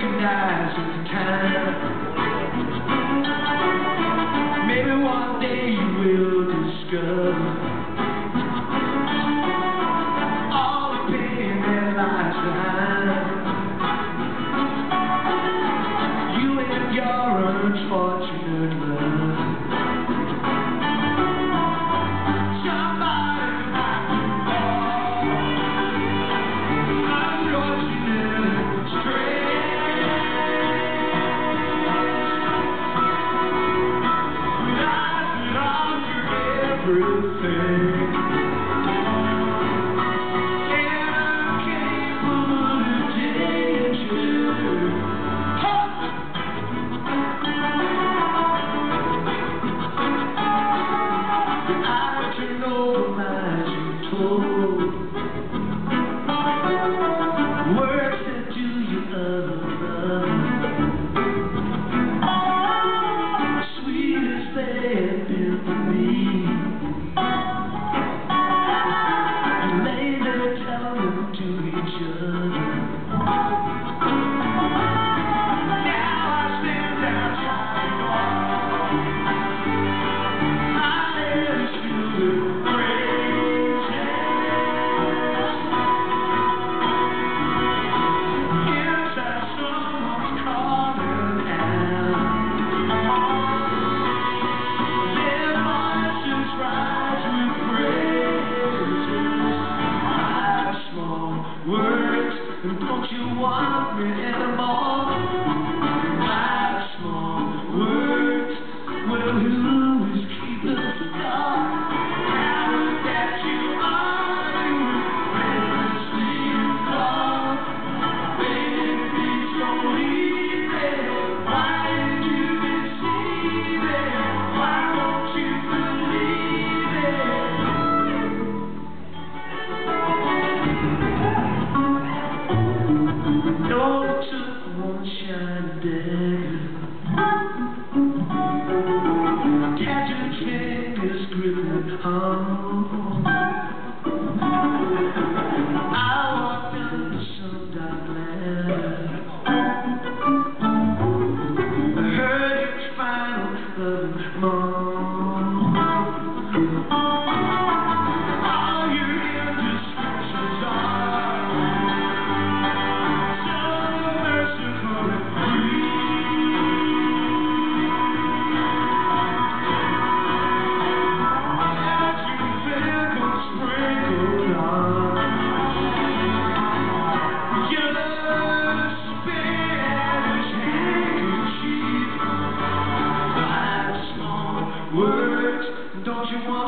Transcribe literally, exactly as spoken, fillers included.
recognize at the time. Maybe one day you will discover all the pain that lies behind you and your unfortunate love. Everything, and I'm capable of danger. I turn over lies you told, words that do you other, sweet as they have been for me. Don't you want me anymore? My small words, well, who is keeping the score? Now that you are, you endlessly love. Baby, so easy. Why did you deceive me? Why don't you believe it? No, it took one shiny dagger, tattooed fingers gripping home. I walked into some dark land. I heard its final loving moan. All your indiscretions are words, don't you want